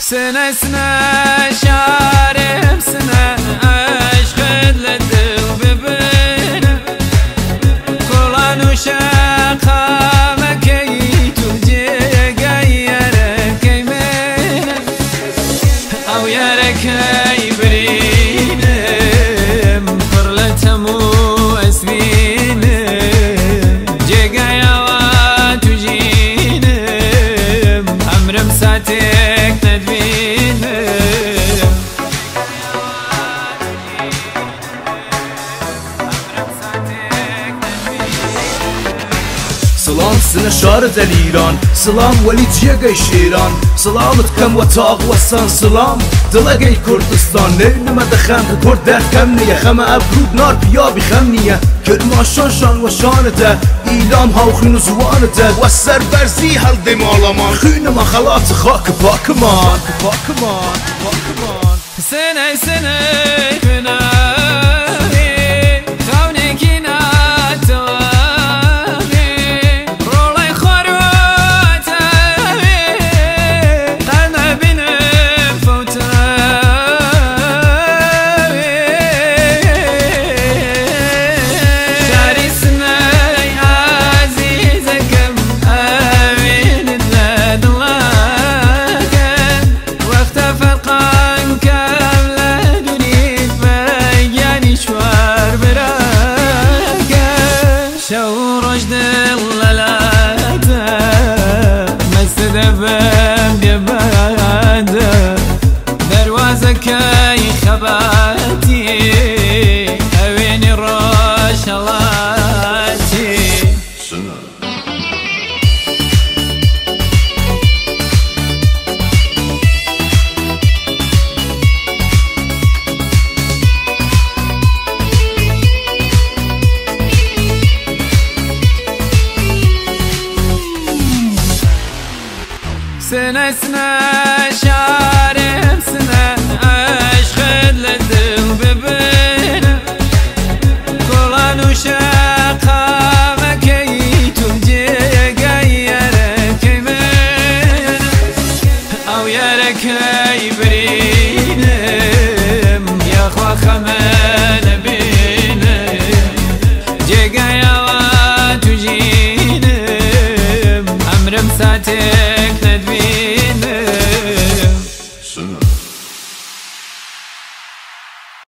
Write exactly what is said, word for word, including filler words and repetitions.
سنة سنة شارم سنة عشق للدل ببنا قرآن وشاقها مكيت وجيقا كيمنا أو يركي برينم قرلتهم وأسنينم جيقا يوات وجينم أمرم ساتك سلام سنة شار دلیران سلام ولی جیگای شیران سلامت کم و تاق وستان سلام دلگای کردستان نیم دخم کرد در خم نیه خم ابرود نار بیا بی خم نیه کرما شان شان و شانته ایلام ها و خین و زوانته و سر برزی حل دیم آلامان خین ما خلات خاک پاکمان پاکمان پاکمان سنة سنة بنا شو رشد اللالادة مستدبم ببادة دروازك اي خباتي اويني روشلاتي سنة سنة شارم سنة عشق للدل ببنا قرآن وشاقها مكيت وجيقا يركيمنا أو يركي برينم يا أخوة خمس